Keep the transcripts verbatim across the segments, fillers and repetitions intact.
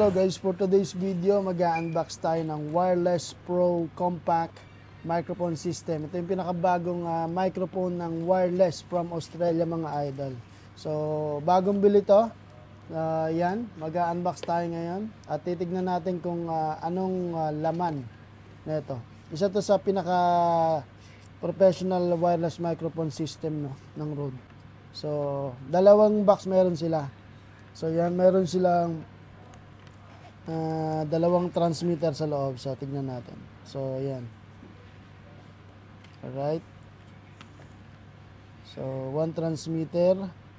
Hello guys, for today's video mag-unbox tayo ng Wireless Pro Compact Microphone System. Ito yung pinakabagong uh, microphone ng wireless from Australia mga idol. So bagong bili to. Uh, yan, mag-unbox tayo ngayon at titignan natin kung uh, anong uh, laman nito. Isa to sa pinaka professional wireless microphone system no, ng Rode. So dalawang box meron sila. So yan, meron silang Uh, dalawang transmitter sa loob. So tignan natin. So yan. Alright. So one transmitter.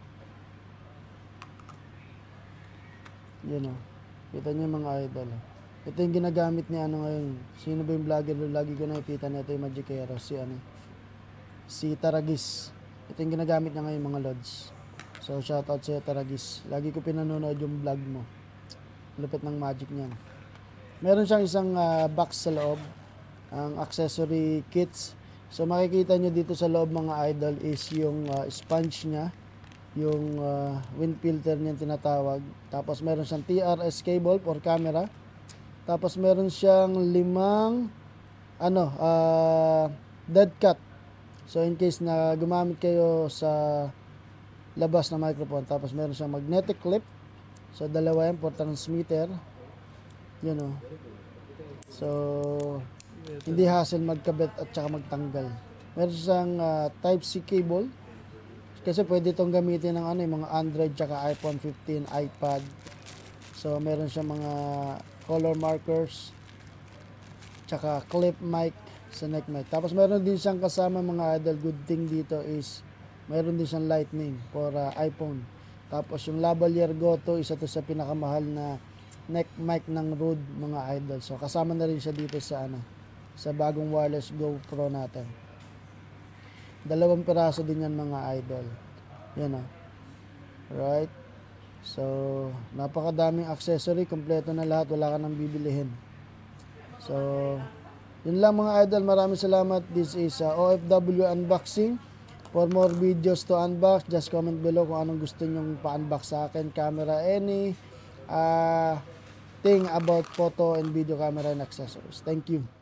Yan o. Kita nyo mga idol. Ito yung ginagamit ni ano ngayon. Sino ba yung vlogger? Lagi ko nakikita na ito yung Magicero. Si ano. Si Taragis. Ito yung ginagamit niya ngayon mga lods. So shoutout sa'yo Taragis. Lagi ko pinanonood yung vlog mo. Lupit ng magic niyan. Meron siyang isang uh, box sa loob, ang accessory kits. So makikita nyo dito sa loob mga idol is yung uh, sponge niya, yung uh, wind filter niya tinatawag. Tapos meron siyang T R S cable for camera. Tapos meron siyang limang ano, uh, dead cat. So in case na gumamit kayo sa labas na microphone. Tapos meron siyang magnetic clip. So, dalawa yan for transmitter. Yun o. So, hindi hassle magkabit at saka magtanggal. Meron siyang uh, Type-C cable. Kasi pwede itong gamitin ng ano, yung mga Android tsaka iPhone fifteen, iPad. So, meron siyang mga color markers. Tsaka clip mic sa neck mic. Tapos, meron din siyang kasama mga idol. Good thing dito is meron din siyang lightning for uh, iPhone. Tapos yung lavalier Goto, isa to sa pinakamahal na neck mic ng Rode mga idol. So kasama na rin siya dito sa ano, sa bagong wireless GoPro natin. Dalawang piraso din yan mga idol. Yan o. Right. So napakadaming accessory, kompleto na lahat, wala ka nang bibilihin. So yun lang mga idol, maraming salamat. This is uh, O F W unboxing. For more videos to unbox, just comment below kung anong gusto nyong pa-unbox sa akin. Camera, any uh, thing about photo and video camera and accessories. Thank you.